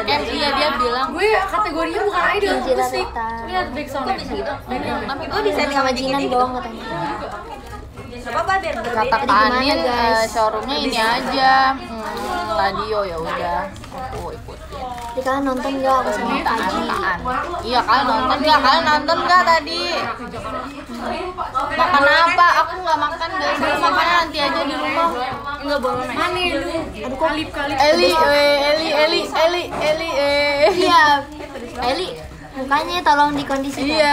Iya dia bilang gue kategorinya bukan idol musik. Lihat back sound gitu. itu desain sama Jinan doang katanya. Apa biar kata Kanin showroomnya ini aja radio ya udah aku ikutin. Jadi kalian nonton nggak aku sama Aji? Iya kalian nonton nggak tadi? Makan apa? Aku nggak makan guys. Aku makannya nanti aja di rumah. Enggak boleh. Mana lu? Aduh kalip. Eli. Iya. Eli, mukanya tolong dikondisikan. Iya.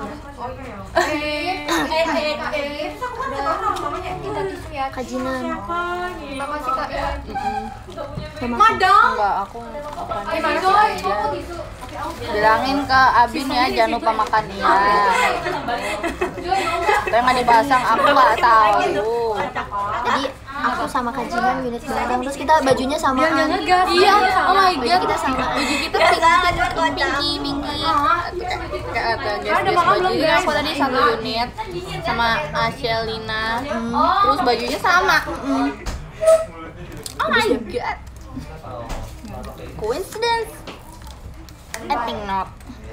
Kajinan. Makasih Kak. Madang. Enggak, aku makan aja. Bilangin ke Abin ya jangan lupa makan ya. Tapi nggak dipasang, aku nggak tahu. Tadi aku sama Kajinan unit bareng, terus kita bajunya samaan. Iya, oh my god. Kita sama. Baju kita pinky. Kayak ada guys bajunya aku tadi satu unit sama Ashelina. Terus bajunya sama. Oh my god. Coincidence? I think not.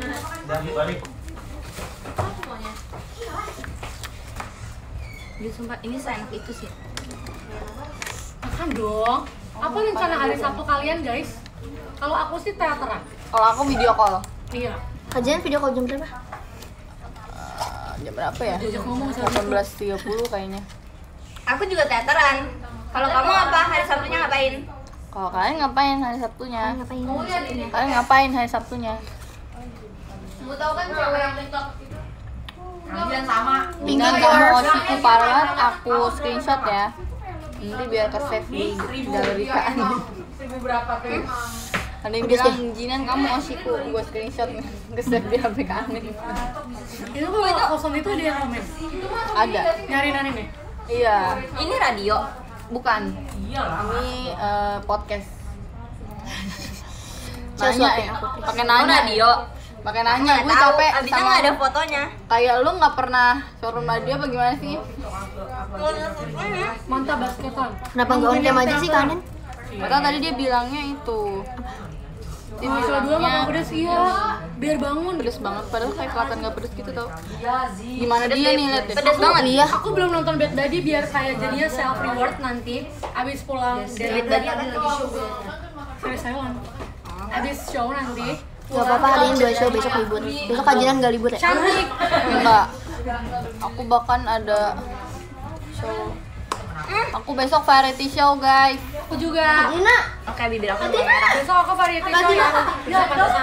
Dia sumpah ini seenak itu sih. Makan dong. Apa rencana hari Sabtu kalian guys? Kalau aku sih teateran. Kalau aku video call. Iya. Kajian video call jam berapa? Jam berapa ya? Diajak ngomong sama 18.30 kayaknya. Aku juga teateran. Kalau kamu apa? Hari Sabtunya ngapain? Kalau kalian ngapain hari Sabtunya? Ngapain? Kalian ngapain hari Sabtunya? Kamu tahu kan cewek yang TikTok itu? Bilang sama. Dengan kamu osiku parlat, aku screenshot ya. Nanti biar ke save di galeri Kak. 1000 berapa tuh? Ada yang bilang Jinan kamu osiku, gue screenshot nih ke save di HP Kak Amin. Itu kalau kosong itu ada yang komen. Ada. Nyariin anime. Iya. Ini radio. Bukan. Ini podcast. Saya Nanya suapin ya, aku. pakai Oh, nanya. radio. Pakai nanya, gue Tahu, capek abisnya sama nggak ada fotonya. kayak lu nggak pernah showroom radio apa gimana sih? Mantap basketan. Kenapa nggak on cam aja sih Kanin? Padahal tadi dia bilangnya itu. Dia Mahasiswa 2 makan bilangnya pedas iya. Biar bangun. pedes banget, padahal kayak kelihatan nggak pedes gitu tau. Gimana dia nih lihat deh. Pedes banget. Iya. Aku belum nonton Bad Daddy biar kayak jadinya self reward nanti abis pulang dari Bad Daddy ada lagi show Very Silent. Abis show nanti Gak apa-apa, hari ini 2 show, besok libur. Besok Kajinan nggak libur ya? cantik. Enggak. Aku bahkan ada show. Aku besok variety show guys. Aku juga. Oke, bibir aku mulai merah. Besok aku variety show ya. Ya,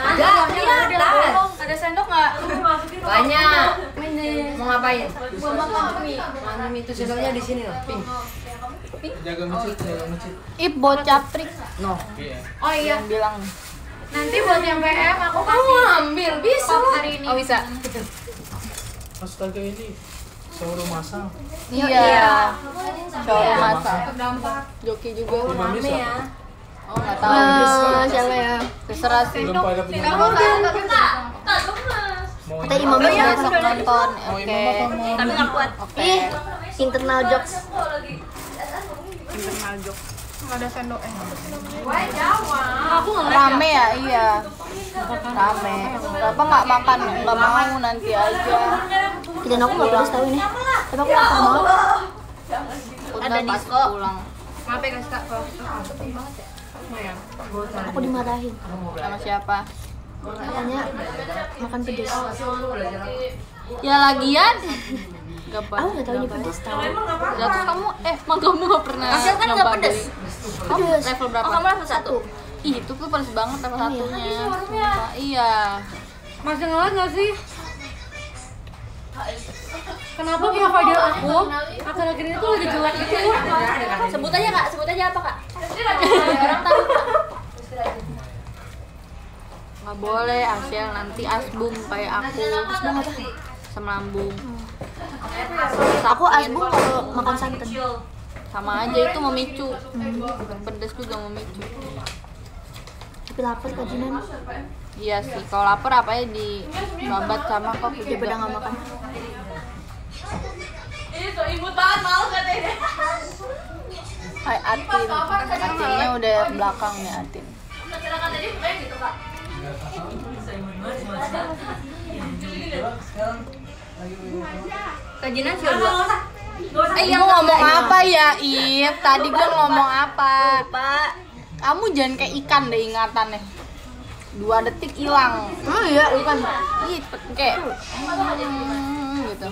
Ada sendok nggak? Banyak. Mau ngapain? Malam itu sendoknya di sini loh, pink. Jaga masjid. Ih bocah prik. No. Oh iya, Yang bilang. nanti buat yang PM aku kasih ambil bisa hari ini. Oh bisa. Astaga ini showroom masal. Iya. Showroom masak. Joki juga. Rame ya. Oh nggak tahu. Siapa ya? Terserah sih. Belum pada punya mau Kita imamnya siapa? Besok nonton. Oke. Tapi nggak kuat. Oke. Ih, internal jokes. Internal joke. Ada sendok Aku nggak rame ya iya rame kenapa nggak makan nggak mau nanti aja Dan aku nggak pedes tahu ini. Tapi aku lapar banget. udah Ada pas disco. pulang Ngapain guys Kak? Kalau Aku dimarahin. sama siapa Katanya makan pedes. ya lagian gak Aku nggak tahu ini pedes tahu. terus kamu emang kamu nggak pernah Hasil kan nggak nyoba pedes. beli? Kamu Pedes. level berapa Oh, kamu level 1. Ih, itu tuh pedes banget level satunya Sumpah, iya Masih ngeliat nggak sih? Kenapa profile aku akhir-akhir ini tuh lagi jelek gitu? Sebut aja Kak, sebut aja apa Kak? Orang tahu. nggak boleh Asyel nanti asbum kayak aku asbum apa sama lambung Aku asbun kalau makan santan. sama aja itu memicu pedas juga memicu Tapi lapar Kajinan. iya sih kalau lapar apa ya di babat sama kok Daripada nggak makan. Itu imut banget malu katanya. Hai Atin Atinnya udah belakang nih Atin Masyarakat tadi bukannya gitu Kak. Jinan sih dua. Yang ngomong apa ya, Ip? Tadi gue ngomong apa? Pak. Kamu jangan kayak ikan deh ingatannya. 2 detik hilang. Oh iya, ikan. Ih, kayak gitu.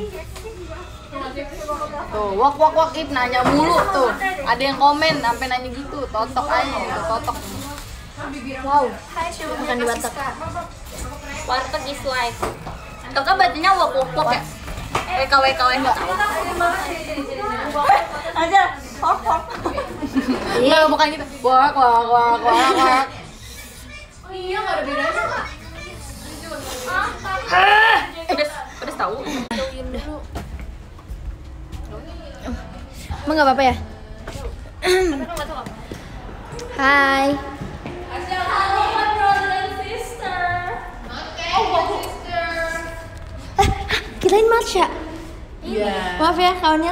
Tuh, wak Ip nanya mulu tuh. Ada yang komen sampai nanya gitu, totok aja gitu, totok. Wow. Makan di warteg. Warteg is life. Kakak bacanya wak ya? WK. Aja. Hok. Enggak, bukan gitu. Wak. Iya, nggak ada bedanya kak. Pedes tahu. Emang nggak apa-apa ya? Hai. Kirain matcha. Iya. Maaf ya kawannya.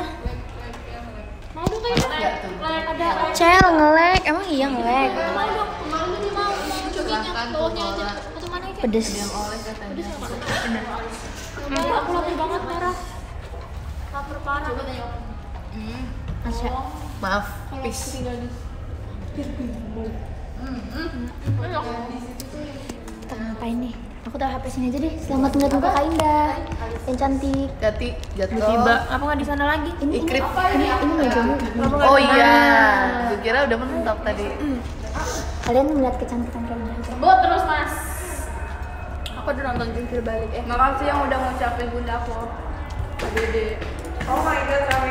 Cel nge-lag, emang iya nge-lag. Pedes. Aku lapar banget merah. Lapar parah. Matcha. Maaf, peace. Kita ngapain nih? Aku taruh HP sini aja deh. Selamat melihat muka Kak Indah yang cantik. Jati, jatuh. Tiba, apa nggak di sana lagi? Ini Ikrip. ini mejamu. Oh iya, gue kira udah mentok tadi. Kalian melihat kecantikan Kak Indah aja. Buat terus mas. Aku udah nonton jungkir balik. Makasih yang udah ngucapin bunda aku. Dede. Oh my god, ramai.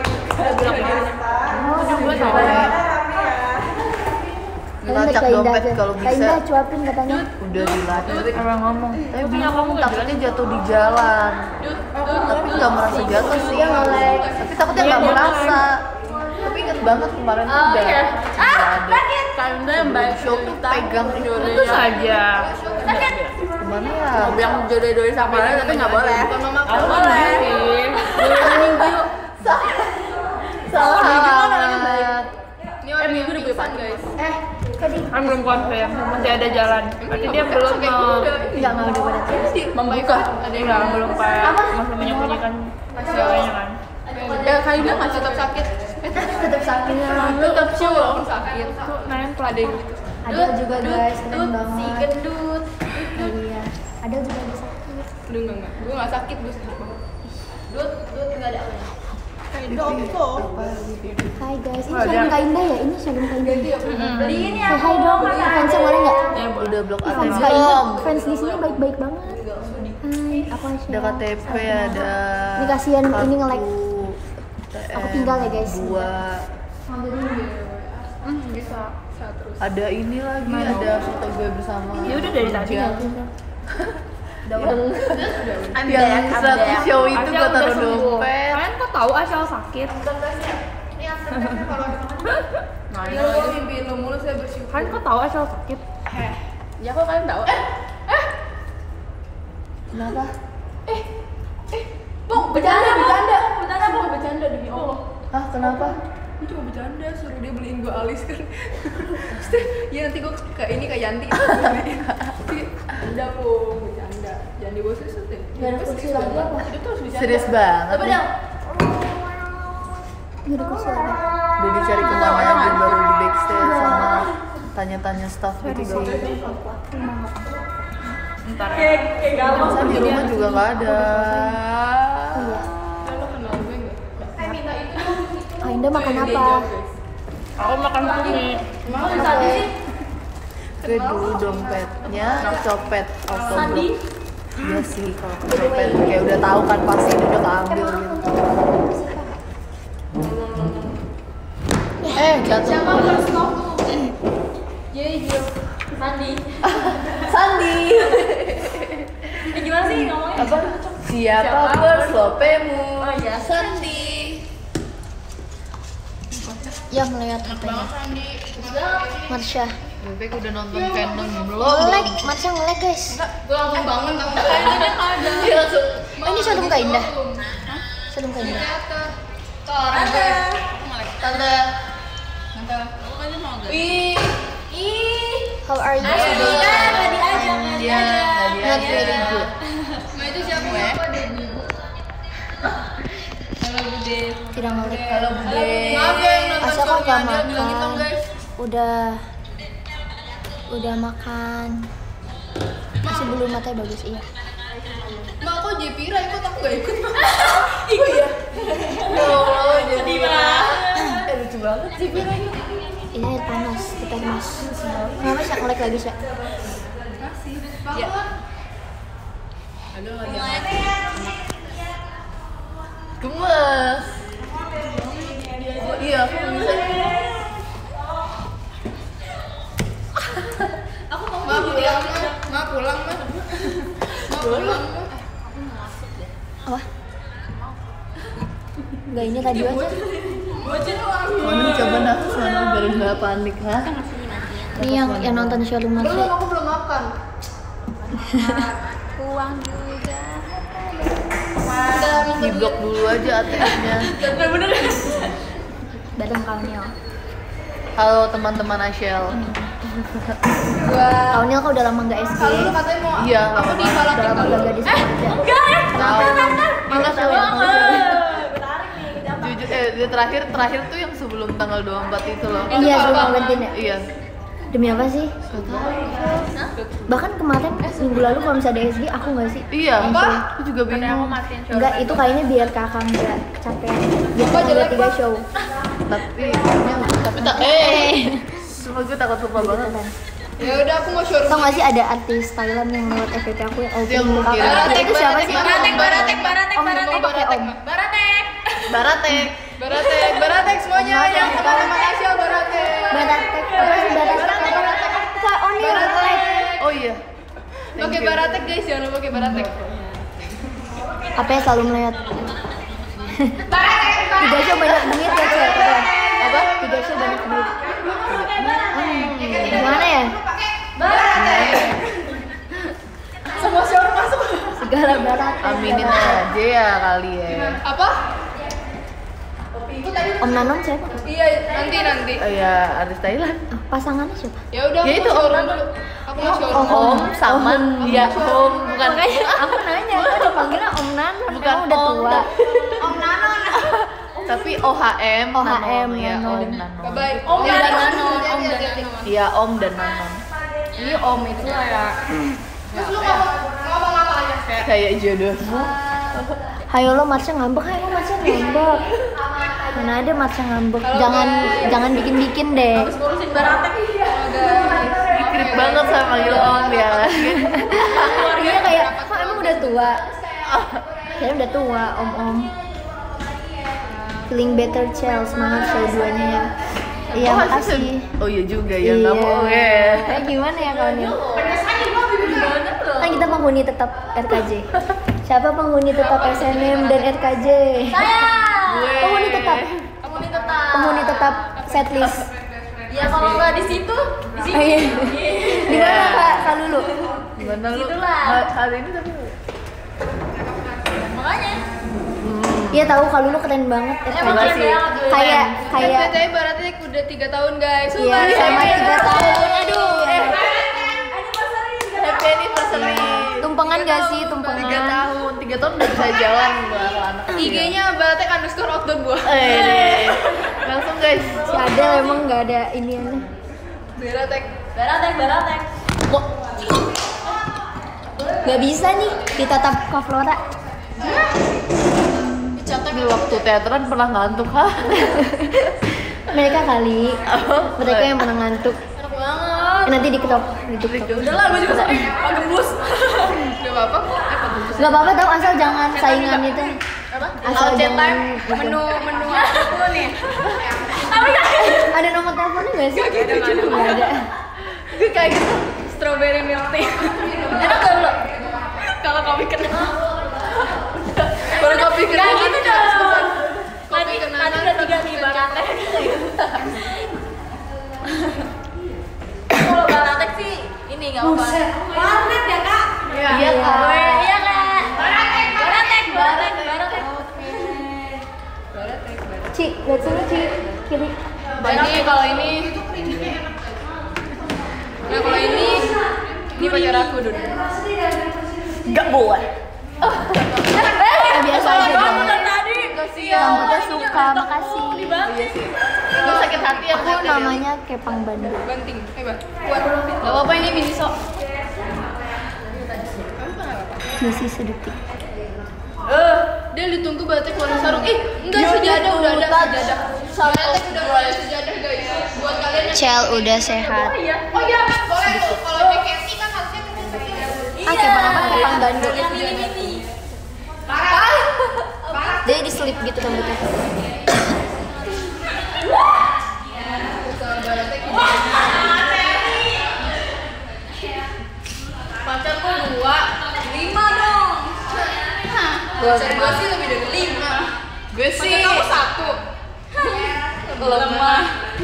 Ngelacak dompet kalau Kak Indah bisa. cuapin katanya. Udah dilacak. Orang ngomong. Tapi bingung takutnya jatuh di jalan. Tapi nggak merasa jatuh sih. Tapi takutnya nggak merasa. Tapi inget banget kemarin tuh udah. Karena Mbak Show tuh pegang itu saja. Gimana ya? Yang jodoh-jodoh sama orang tapi nggak boleh. Nggak boleh. Minggu yuk. Salah banget. Minggu udah punya pacar guys. Kan belum konfirm, masih ada jalan. Berarti dia belum Enggak udah pada Membuka. Enggak, belum kayak masih menyembunyikan ceweknya kan. Ya kayaknya nggak tetap sakit. tetap sakitnya. Tetap sih walaupun sakit. Tuh nempel ada yang gitu. Ada juga guys, keren banget. Si gendut. Iya. Ada juga yang sakit. Aduh enggak. Gue nggak sakit, gue sakit banget. Dut nggak ada apa ya? Hai guys, ini showroom Kak Indah ya? Ini showroom Kak Indah. Beliin ya. Say hi dong, fansnya boleh nggak? Udah blok Fans ATM Kak Indah, belum? fans di sini baik-baik banget. Hai, aku Aisyah. Ada KTP, ada. Ini kasihan ini kartu nge-lag. ATM, Aku tinggal ya, guys. 2. Bisa terus. Ada ini lagi, ada foto gue bersama. Ya udah dari tadi Yang Ambil satu show itu gue taruh dompet. Kalian kok tahu Asal sakit? Ya lo mimpiin lo mulu saya bersyukur. Kalian kok tahu Asal sakit? Ya kok kalian tahu? Kenapa? Bang, bercanda demi Allah. Hah, kenapa? Gue cuma bercanda, suruh dia beliin gue alis kan. Ya nanti gue kayak ini kayak Yanti. Udah po, bercanda. Jangan dibawa susut ya. Gak ada kursi lagi apa? Itu terus bercanda. Serius banget. Coba nih. dong. Gak ada kursi lagi. Udah dicari kemana aja baru di backstage sama tanya-tanya staff gitu sih. Ntar ya. Masa di rumah juga nggak ada. Lo kenal gue nggak? Kak Indah makan apa? Aku makan mie. Oke. Gue dulu dompetnya kecopet autoblok. Iya sih, kalau kecopet kayak udah tahu kan pasti dia udah keambil gitu. Jatuh. Sandi. Gimana sih ngomongnya? Apa? Siapa berslopemu? Oh iya, Sandi. Ya melihat apanya? Marsha. Bebek udah nonton Venom belum? Nge-lag, Marsha nge-lag guys. Gue langsung bangun tapi kayaknya dia ada. Oh, ini showroom Kak Indah. Showroom Kak Indah. Tante. How are you today? Dia Not very good. Nah itu siapa ya? dia makan. bilangin dong guys. Udah makan. Masih belum, matanya bagus, iya. Mak, kok Jepira ikut, aku gak ikut. Ikut ya? Oh, Jepira. Lucu banget Jepira ini. Ini air panas, kita mas. Kenapa sih ngelek lagi sih? Ya. Aduh, gemes. Oh iya, aku bisa. Ma pulang, Ma pulang, Ma. Ma pulang. Apa? Enggak, ini tadi aja. Manu coba nafas Manu biar nggak panik, ha? Ini yang nonton show rumah Belum, sih. aku belum makan. Uang juga. Di blok dulu aja ATM-nya. Bener-bener. Bareng kaunil. Halo teman-teman Ashel. Kaunil kok udah lama nggak SG. Kalau lu katanya mau Iya, aku lama di banget. Balakin Udah lama kalau. nggak gadis aja. Malas ya, jujur, dia terakhir tuh yang sebelum tanggal 24 itu loh. Iya, sebelum Valentine ya. Iya. Demi apa sih? Bahkan kemarin minggu lalu kalau misalnya ada SG aku nggak sih? Iya, Yang show. aku juga bingung. Enggak, itu kayaknya biar kakak nggak kecapean. Biar kakak ada 3 show. Tapi semua gue takut lupa banget. Ya udah, aku mau showroom. Tau nggak sih ada artis Thailand yang lewat FVP aku yang Itu yang opening mungkin. kakak? Itu siapa sih? Baratek Semuanya yang teman-teman Asia Baratek. Baratek. Apa sih Baratek? Kak Oni Baratek. Oh iya. Pakai Baratek guys, jangan lupa pakai Baratek. Apa ya, selalu melihat? 3 show banyak duit ya cewek. Apa? 3 show banyak duit. Gimana ya? Semua showroom masuk. Segala Baratek. Aminin aja ya kali ya. Apa? Om Nanon siapa? Iya, nanti. Oh ya, artis Thailand. Ah, pasangannya siapa? Ya udah, Ya aku itu, mau showroom Om. dulu. Aku mau showroom. Om sama ya Om bukan Makanya aku nanya, kok dipanggilnya Om Nanon? Bukan Emang udah Om, tua. tapi OHM OHM, Nanon, ya Nanon. Om Nanon. Bye-bye. Om dan Dadah. Nanon, Om dan Hati-hati. Nanon. Iya Om dan Nanon. Ini Om itu lah ya. Terus lu ngomong apa aja? Kayak jodoh. Hayo lo Marsha ngambek, hayo Marsha ngambek. Mana ada Marsha ngambek. Jangan bikin-bikin deh. Harus ngurusin Baratek. Krip banget sama manggil Om ya. Dia kayak, kok emang udah tua? Saya udah tua, om. Feeling better Chel, semangat show 2-nya ya. Iya, Oh, makasih. Oh iya juga ya, nggak bohong ya. Gimana ya kawan ya? Kan kita penghuni tetap RKJ. Siapa penghuni tetap SNM dan RKJ? Saya. Penghuni tetap. Penghuni tetap setlist. Ya kalau nggak di situ, di sini. Oh, iya. Di mana Kak Lulu? Gimana lu? Itulah. Hari ini tapi Makanya. Iya tahu Kak Lulu keren banget Emang RKJ. keren banget. Kayak BTW Baratek udah 3 tahun guys. iya sama 3 tahun. Aduh. happy anniversary. Tumpengan gak sih? 3 Tumpengan. tahun, 3 tahun udah bisa jalan buat anak. IG-nya Baratek _ outdoor gua. Langsung guys. Si Adel emang gak ada iniannya. Baratek. Baratek. Gak bisa nih ditatap Kak Flora. Ini waktu teateran pernah ngantuk ha? Mereka kali. Mereka yang pernah ngantuk. Enak banget. Nanti diketok gitu. Udah lah, gua juga sampai gembus. Gak apa-apa kok. Gak apa-apa tau, asal jangan saingan itu. Asal jangan gitu. Menu apa nih? Ada nomor teleponnya gak sih? Gak ada. Gue kayak gitu. Strawberry milk tea. Enak gak lo? Kalau kopi kenal. Baru kopi Gak kenangan. gitu dong. Kopi Tadi kenangan. udah 3 nih Baratek. Kalau Baratek sih ini nggak apa-apa. Warnet ya kak? Iya Iya. Kak. Iya kak. Baratek. Ci, lihat sini Ci, kiri. Ini kalau ini. Nah kalau ini pacar aku dulu. Gak boleh. Biasa aja dong. Tadi. Gak Rambutnya suka, makasih. Iya sih. Gue sakit hati ya. Aku namanya Kepang Bandung. Banting. Hebat. Kuat. Gak apa-apa ini mini sok. Masih sedetik. Dia ditunggu berarti keluar sarung. Enggak sejadah udah ada sejadah. Berarti udah mulai sejadah guys. Buat kalian yang Cel udah sehat. Oh iya, boleh tuh. Kalau JKT kan harusnya Kepang apa? Kepang Bandung. Yang mini-mini. Jadi diselip gitu rambutnya. pacarku 2, 5 dong. Pacar gue sih lebih dari 5. Gue sih kamu 1. Lemah.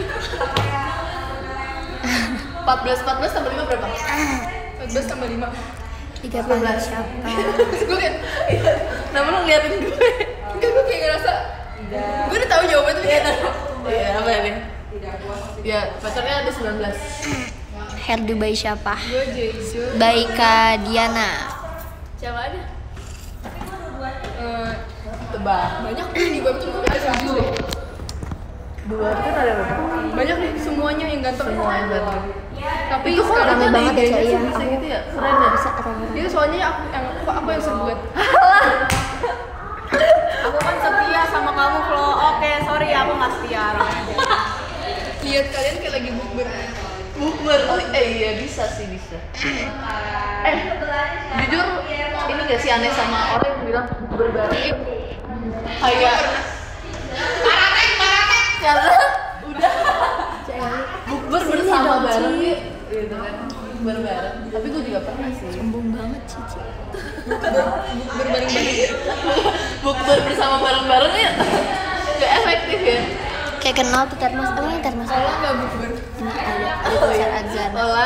14 tambah 5 berapa? 14 tambah 5. 13 siapa? Terus gue kayak, nama lo ngeliatin gue. Enggak, gue kayak ngerasa gue udah tahu jawabannya tuh kayak iya, apa ya nih? Ya, pacarnya ada 19. Hair Dubai siapa? Gue Jaisu. Baika Diana. Siapa ada? Tebak. Banyak nih di webtoon gue ada 100 deh. Dua itu ada berapa? Banyak nih semuanya yang ganteng. Semua yang ganteng. Tapi Itu kok sekarang rame tuh banget ya, Cak, iya. bisa gitu ya? Keren ya? Bisa rame-rame. dia soalnya aku yang serbuat. Aku kan setia sama kamu, Flo. Oke, sorry aku nggak setia. Lihat kalian kayak lagi bukber. Bukber. Oh iya bisa sih bisa. Jujur ini gak sih aneh sama orang yang bilang bukber bareng. Kayak karena udah bukber bersama bareng gitu kan. Bukber bareng. Tapi gue juga pernah sih. Sombong banget Cici. Bareng-bareng. Bukber bersama bareng-bareng ya. Gak efektif ya. Kayak kenal tuh termos. Emang termos Kalau apa? nggak bukber. Ini ada tulisan azan. Lola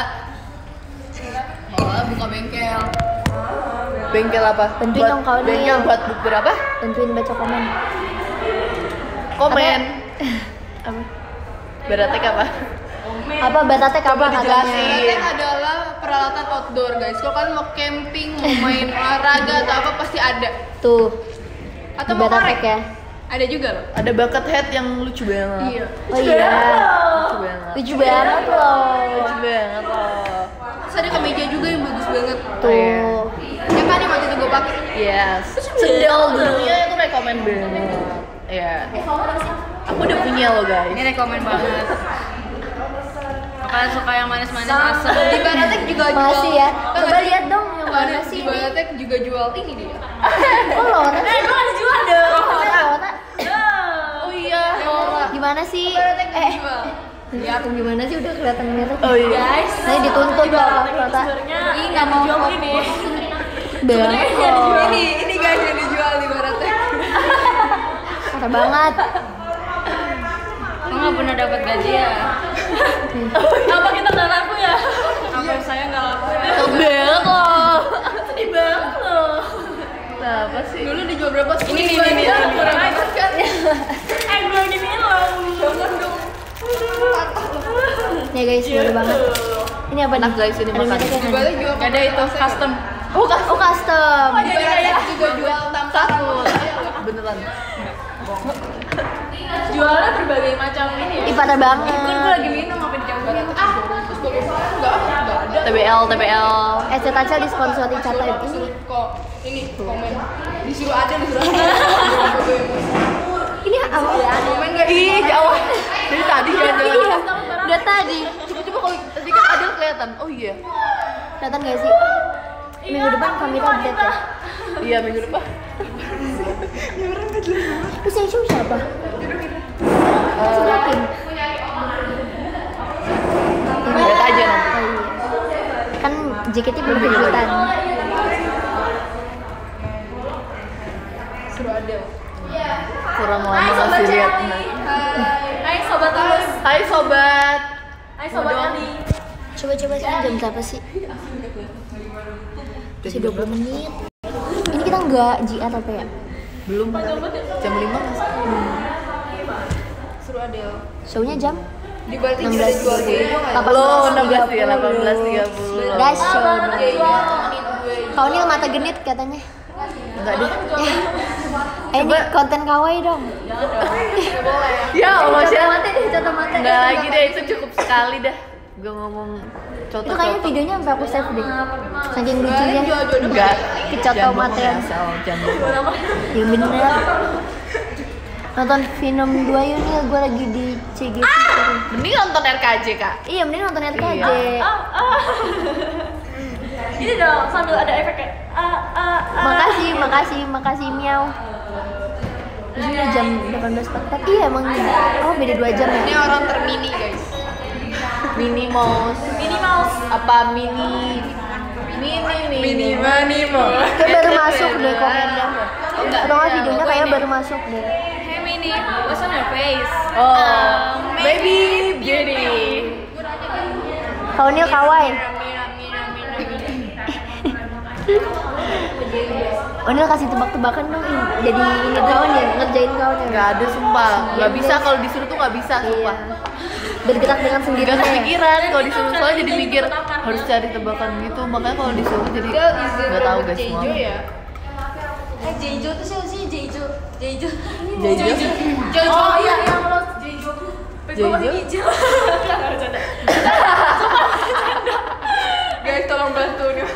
buka bengkel. Bengkel apa? Bantuin Buat dong kau nih. bengkel buat bukber apa? Bantuin baca komen. Komen. Apa? Beratek apa? Apa batatek apa Coba dijelasin. katanya? Beratek adalah peralatan outdoor guys. Kalau kalian mau camping, mau main olahraga atau apa pasti ada. Tuh. Atau Di mau batatek korek ya. ada juga loh. Ada bucket hat yang lucu banget. Iya. Oh iya. Lucu banget. Lucu banget loh. Lucu banget loh. Terus ada kemeja juga yang bagus banget. Tuh. Ya kan yang waktu itu gue pakai. Yes. Sendal dulunya itu rekomen banget. Ya. Aku udah punya loh guys. Ini rekomen banget. Kalian suka yang manis-manis asam. Di Baratek juga jual. Masih ya. Coba lihat dong yang mana Di sih ini. Baratek juga jual ini dia. Oh Lora. Lu ada jual dong. Lora. Oh iya. Laura. Gimana sih? Baratek jual. Lihat gimana sih udah kelihatan merah. Oh iya. Guys, Nanti dituntut loh Kak Lora. ih nggak mau jual ini. Banget loh. Ini guys yang dijual di Baratek. Parah banget. Lo nggak pernah dapat gaji ya? Apa kita nggak laku ya? Apa saya nggak laku ya? Banget loh. Sedih banget loh. Nah, apa sih? Dulu dijual berapa? Ini Kurang banget kan? belum diminum. Jangan dong. Ya guys, baru banget. Ini apa nih? Enak guys, ini Ada makan. mereknya Di kan? Baratek jual. Gak ada itu custom. Oh custom. Di Baratek juga jual Satu. Beneran. Jualnya berbagai macam ini ya. Ih parah banget. Kan gue lagi minum apa dicampur? Terus gue bilang enggak ada. TBL. Acel disponsori Cata ini. Kok ini komen disuruh ada. Ini apa? Komen nggak? Ih, jauh. Dari tadi jalan-jalan. Iya. Udah tadi. Coba kalau tadi kan Adel kelihatan. Oh iya. Kelihatan gak sih? Minggu depan kami update ya. Iya, minggu depan. Terus yang show siapa? Semakin. Lihat aja nanti. Oh iya. Kan JKT belum kejutan. Suruh ada. Kurang lama masih lihat. Hai sobat tulus. Hai sobat. Hai sobat Eli. Coba sekarang jam berapa sih? Masih 20 menit. Ini kita nggak GR apa ya? Belum. Jam 5 masih. Suruh ada. Show-nya jam Di Baratek juga jual gue. 18 ya, 18.30. Guys, show Iya, dong. Kau ini mata genit katanya. Enggak deh. Ini konten kawaii dong. Ya Allah, Contoh mata deh, contoh mata. Enggak lagi deh, itu cukup sekali dah. Gue ngomong Itu kayaknya coto-coto. videonya sampai aku save deh. Saking lucunya. Enggak, Kecoto mata yang. jangan. Ya bener. Nonton Venom 2 yuk nih, gue lagi di CGV. Mending nonton RKJ, Kak. Iya, mending nonton RKJ. Iya. Ini dong sambil ada efek kayak Makasih miau. Ini udah jam 18.44. Iya emang. Oh, beda 2 jam Ini ya. orang termini guys. Mini Mouse. Minnie Mouse. Apa mini Kayak baru masuk deh komennya. Atau nggak videonya kayak baru masuk deh. Hey Minnie, what's on your face? Oh, baby beauty. Kau Nil kawaii. Onil kasih tebak-tebakan dong, jadi ini kawan ya, ngerjain kawan ya. Nggak ada sumpah, nggak bisa kalau disuruh tuh nggak bisa sumpah. Bergerak dengan Nggak sendirinya. kepikiran kalau disuruh soalnya jadi mikir harus cari tebakan gitu, makanya kalau disuruh jadi nggak tahu guys semua. ya. Jeju tuh siapa sih Jeju? Jeju. Oh iya yang lo Jeju. Gue masih hijau. Guys tolong bantu nih.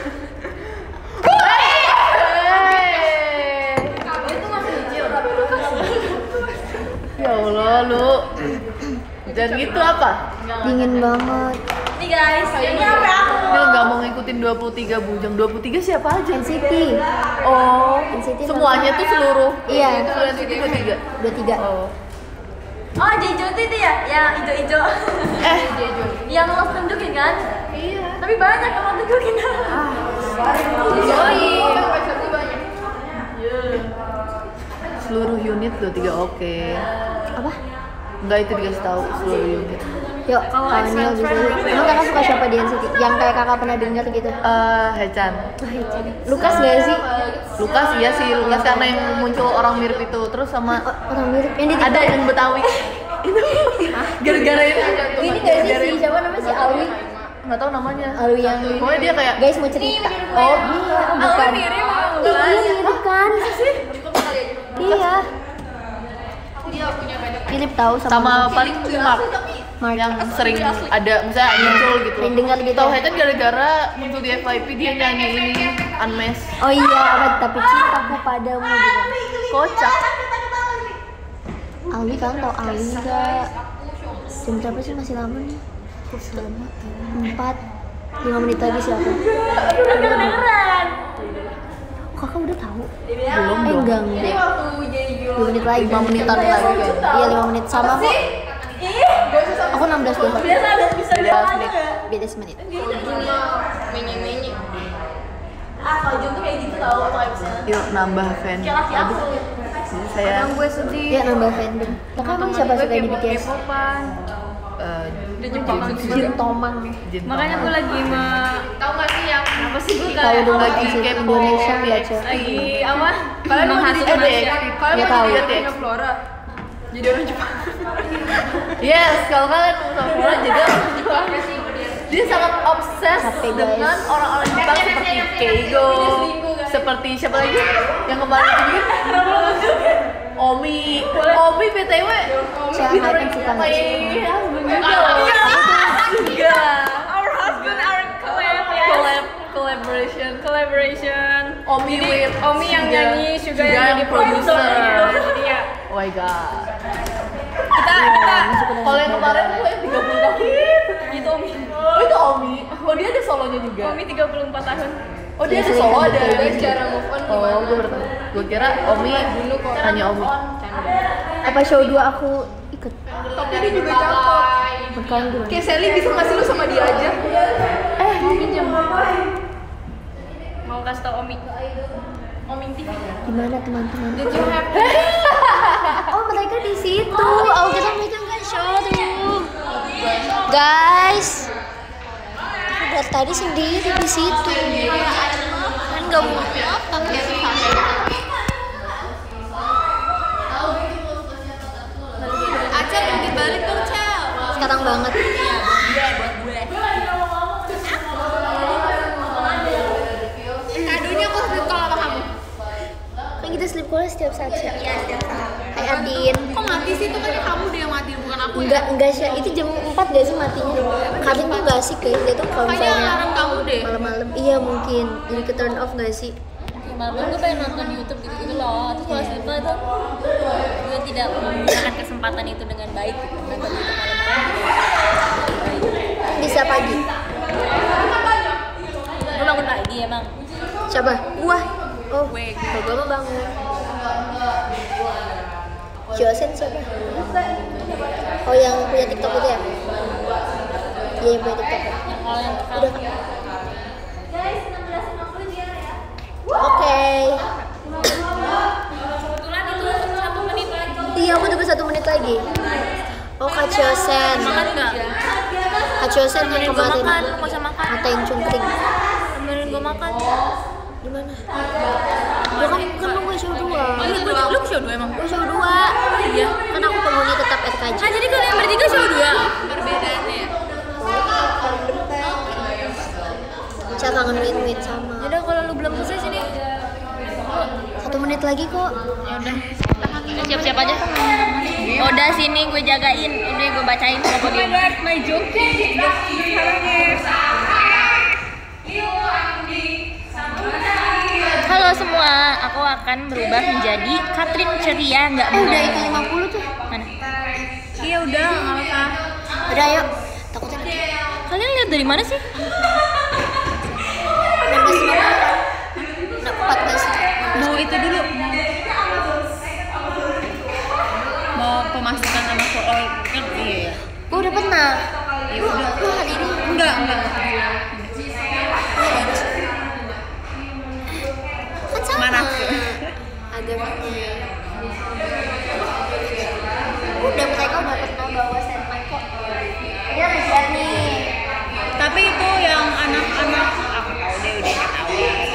Ya Allah lu, jangan gitu apa? Dingin banget. Nih guys, ini apa aku? Dia nggak mau ngikutin 23 bujang. 23 siapa aja? NCT. Oh, NCT semuanya tuh seluruh. Iya. Seluruh NCT 23. 23. Oh. Oh Jeju itu ya, yang hijau-hijau. Yang lo tunjukin kan? Iya. Tapi banyak yang lo tunjukin. Seluruh unit 23 oke. Apa? Enggak itu dikasih tahu seluruh unit. Yuk, Kak Nil bisa. Emang kakak suka siapa di NCT? Yang kayak kakak pernah denger gitu? Hechan. Lukas gak sih? Lukas iya sih, Lukas karena yang muncul orang mirip itu. Terus sama Orang mirip. Yang di ada TikTok. yang Betawi. Itu gara-gara itu. Ini gak sih si siapa namanya si Alwi? Nggak tahu namanya. Alwi yang Pokoknya dia kayak guys mau cerita. oh Bukan. Mirip sama Ih, Mulan. mirip kan? Iya. Mirip tahu sama paling Mark Mark. yang sering ada misalnya muncul gitu. Yang dengar gitu. Tahu Hechan gara-gara muncul di FYP dia nyanyi ini Unmesh. Oh iya, apa tapi cintaku padamu gitu. Kocak. Alwi kan tau Alwi enggak? Jam berapa sih masih lama nih? 5 menit lagi siapa? Kedengeran. Oh, kakak udah tahu? Belum dong. Enggak. Ini waktu Jeju. 2 menit lagi. 5 menitan lagi kan. Iya 5 menit sama kok. Aku 16 doang. Biasa ada bisa Beda bilang aja menit. nggak? Beda semenit. Menye-menye. Ah kalau Jun tuh kayak gitu tau vibesnya. Yuk nambah fan. Kayak laki aku. Jadi saya Gue sedih. Iya nambah fandom. Kakak emang siapa suka di BTS? Jin Tomang. Jin Makanya Tomang. gue lagi Tahu nggak sih yang apa sih gue Tahu kayak dong lagi lagi K-pop, Indonesia baca. lagi apa? kalian mau jadi Menghasut jadi manusia. kalian Nggak mau tahu. jadi Tina Flora. Jadi orang Jepang. Yes, kalau kalian mau sama Flora jadi orang Jepang. Dia sangat obses Capek, dengan guys. orang-orang Jepang seperti Keigo, seperti siapa lagi yang kemarin itu Omi BTW Siapa yang suka nggak sih? Iya, juga Our husband, our collab, collaboration. Omi with Omi yang Suga. nyanyi, Suga Suga yang jadi produser. produser. Jadi ya Oh my god. kita Kalau yang kemarin tuh yang 30 tahun itu Omi. Oh itu Omi. Oh dia ada solonya juga. Omi 34 tahun. Oh dia ada Iya, solo iya, ada. iya. Guys cara move on Oh gimana? gue bertanya. Gue kira Omi hanya Omi. Apa show 2 aku ikut? Tapi dia juga cakep. Berkawan gue. Kayak Sally bisa nggak sih lu sama dia aja? Mau pinjam. Mau kasih tau Omi. Omi TV. Gimana teman-teman? Did you have Oh mereka di situ. Oh kita mereka nggak show tuh. Guys, udah tadi sendiri di situ. Kan nggak mau apa? Acar yang dibalik dong Cel. Sekarang banget. Kadonya aku harus call sama kamu. kuliah setiap saat sih. Iya, setiap saat. Hai Adin. Kok mati sih? Itu kan kamu deh yang mati, bukan aku. Enggak sih, itu jam 4 gak sih matinya? Kadang tuh gak sih guys, dia tuh kalau Kayaknya misalnya alarm kamu deh. malam-malam, iya mungkin jadi ke turn off gak sih? Malam gue pengen nonton di YouTube gitu-gitu loh. Terus kalau Siva itu gue tidak menggunakan kesempatan itu dengan baik gitu. Nonton YouTube malam-malam. Bisa pagi. Gue bangun pagi emang. Siapa? Gua. Oh, kalau gua mah bangun. Josen siapa? Oh, yang punya TikTok itu ya? Iya, yang punya TikTok. Kalau yang Udah. Oke. kebetulan itu 1 menit lagi. Iya, aku tunggu 1 menit lagi. Oh, Kak Josen. Makan nggak? Kak Josen yang Temenin gue kemarin. makan, lu nggak usah makan. Ngatain cungkring. Temenin gue makan. Di mana? Gua kan lu show 2. Oh iya, lu show 2 emang? Gua show 2. Iya. Kan aku penghuni tetap RKJ. Ah, jadi kalian bertiga show 2? Perbedaannya. Saya kangen win-win sama. Yaudah kalau lu belum selesai sini. 1 menit lagi kok. Ya udah. Siap-siap aja. Udah sini gue jagain. Udah gue bacain sama podium. My joki. Halo semua, aku akan berubah menjadi Katrin ceria nggak Udah bohong. itu 50 tuh. Mana? Iya udah, nggak apa-apa. Udah ayo. Takutnya nanti. Kalian lihat dari mana sih? 14. Mau itu dulu. Mau pemasukan sama soal kan iya ya. Gua udah pernah. Ya udah. Lu hari ini Enggak. kan sama. Mana? Agak udah mereka udah pernah bawa standby kok. Dia lihat nih. Tapi itu yang anak-anak aku tahu deh udah tahu.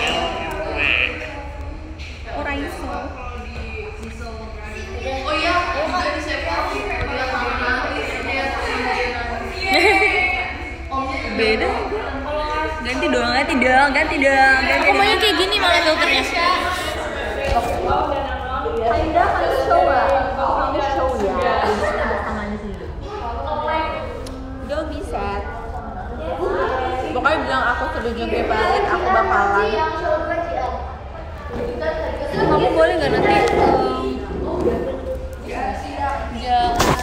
Orang iso. Oh iya, beda. Ganti dong. Aku maunya kayak gini malah filternya. Gak bisa. Pokoknya bilang aku sudah juga balik, aku bakalan. Kamu boleh nggak nanti? Ya.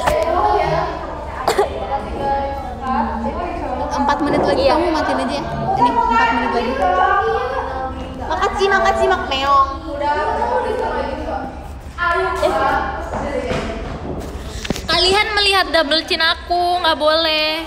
4 menit lagi kamu matiin aja ya. Ini 4 menit lagi. Makasih Mak Meong. Kalian melihat double chin aku, nggak boleh.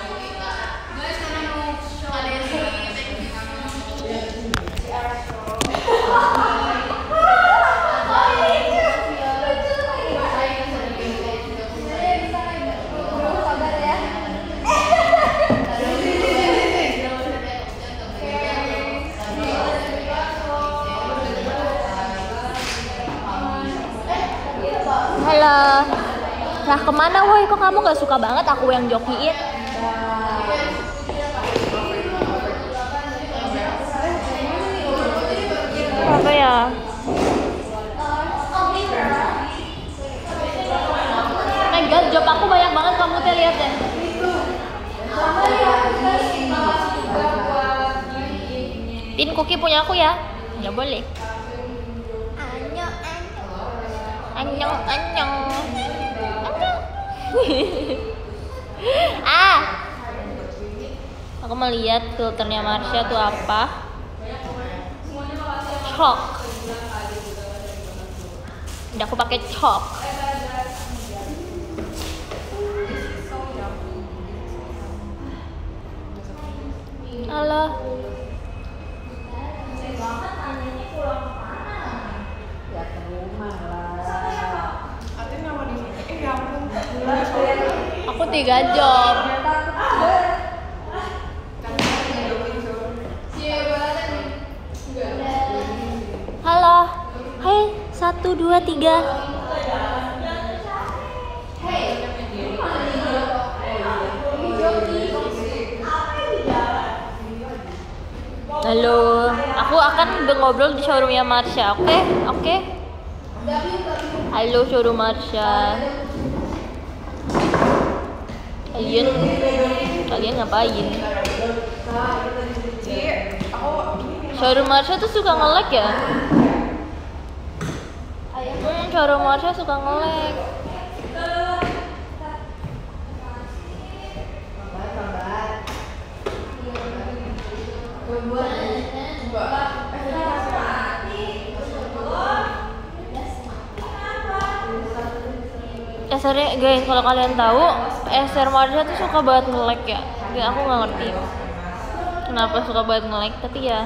Halo. Nah kemana woi? Kok kamu gak suka banget aku yang jokiin? Apa ya? My god, job aku banyak banget, kamu teh lihat deh. Tin, cookie punya aku ya? Nggak boleh. Anyong. Aku mau lihat filternya Marsha tuh apa. Chalk. Udah aku pakai chalk. Halo. Aku 3 job. Halo. Hai, 1, 2, 3. Halo, aku akan ngobrol di showroomnya Marsha, oke? Halo showroom Marsha. Kalian ngapain? Showroom Marsha tuh suka nge-lag ya? Showroom Marsha suka nge-lag. Sorry guys, kalau kalian tahu SR Marsha tuh suka banget nge-lag ya. Aku nggak ngerti kenapa suka banget nge-lag, tapi ya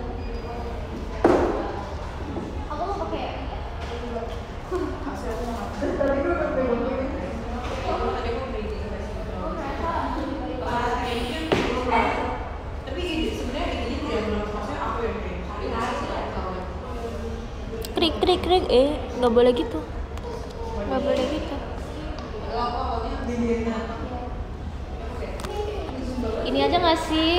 krik nggak boleh gitu, nggak boleh gitu. Ini aja nggak sih?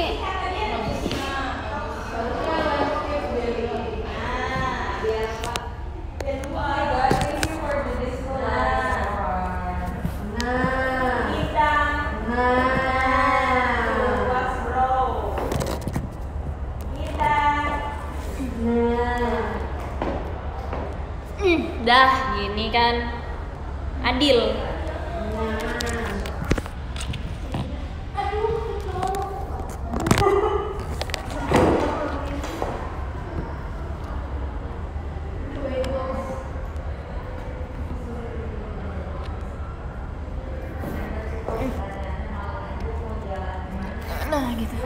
Dah gini kan adil. Nah gitu.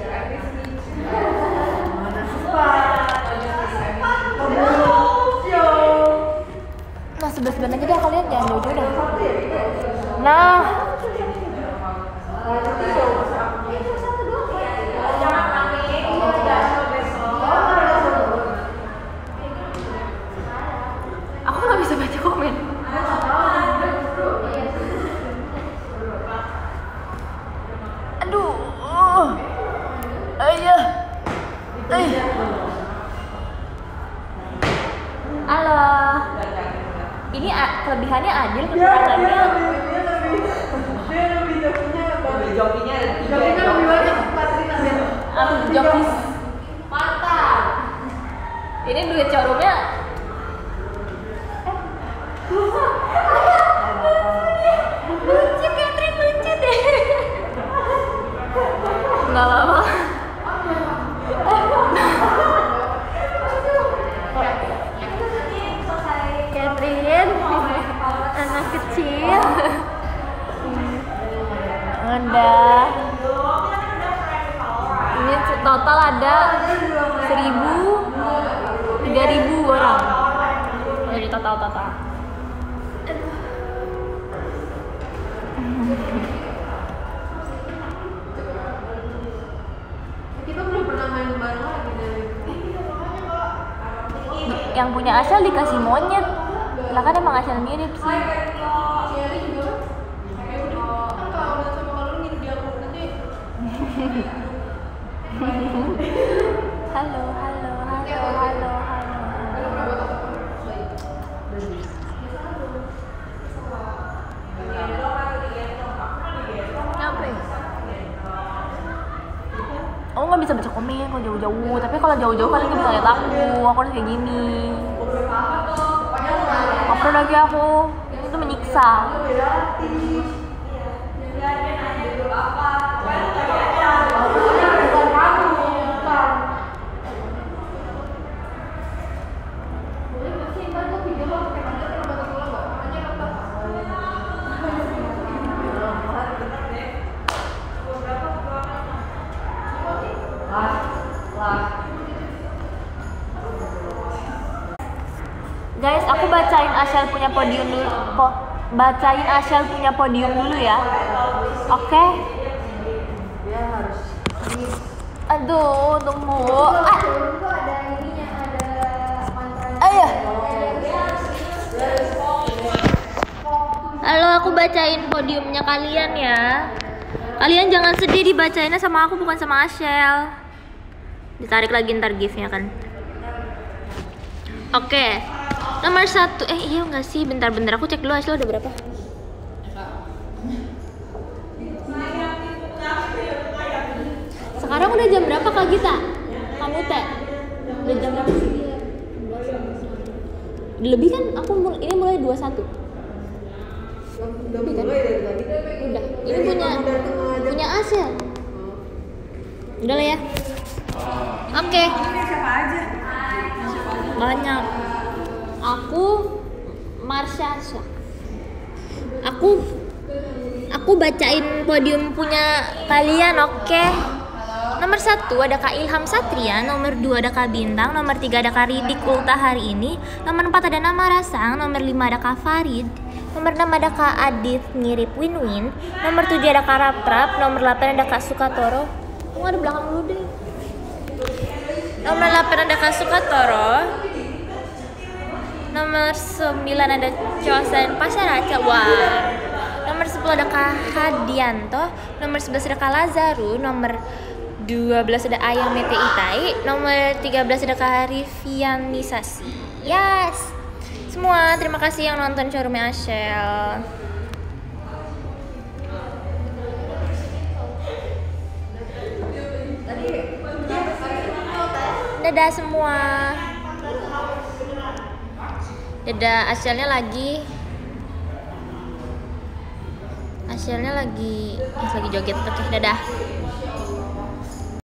Nah sebelah aja deh kalian, jangan jauh-jauh dah. Nah aku nggak bisa baca komen. Aduh, halo. Ini kelebihannya adil, kekurangannya jokinya lebih banyak. Jokis mantap. Ini duit showroomnya lucu, Catherine lucu deh. Nggak apa-apa. Catherine anak kecil udah. Ini total ada 3.000 orang dari total. Kita belum pernah main bareng lagi dari. Yang punya Asal dikasih monyet. Lah kan emang Asal mirip sih. Halo. Aku nggak bisa baca komen kalau jauh-jauh, tapi kalau jauh-jauh kalian nggak bisa lihat aku harus kayak gini. Apa lagi aku? Itu menyiksa. Guys, aku bacain Asal punya podium dulu. Bacain Asal punya podium dulu ya. Oke? Aduh, tunggu. Ayo. Halo, aku bacain podiumnya kalian ya. Kalian jangan sedih, dibacainnya sama aku bukan sama Asal. Ditarik lagi ntar gifnya kan. Oke. Nomor 1, iya nggak sih? Bentar aku cek dulu Ashel udah berapa. Sekarang udah jam berapa Kak Gita? Kamu teh? Udah jam berapa sih? Lebih kan? Ini mulai 21. Udah mulai dari tadi. Udah. Ini punya Ashel. Udah lah ya. Oke. Siapa aja? Banyak. Aku Marsha. Aku bacain podium punya kalian, oke? Nomor 1 ada Kak Ilham Satria, nomor 2 ada Kak Bintang, nomor 3 ada Kak Ridik Ulta hari ini, nomor 4 ada Nama Rasang, nomor 5 ada Kak Farid, nomor 6 ada Kak Adit Ngirip Win-Win, nomor 7 ada Kak Raprap, nomor 8 ada Kak Sukatoro. Ada belakang dulu deh. Nomor 8 ada Kak Sukatoro. Nomor 9 ada Chosen Pasaraca. Wah. Nomor 10 ada Kak Hadianto. Nomor 11 ada Kak Lazaru. Nomor 12 ada Ayam Mete Itai. Nomor 13 ada Kak Rivian Misasi. Yes. Semua terima kasih yang nonton showroomnya Ashel. Dadah semua. Dadah, Ashelnya lagi joget. Oke, dadah.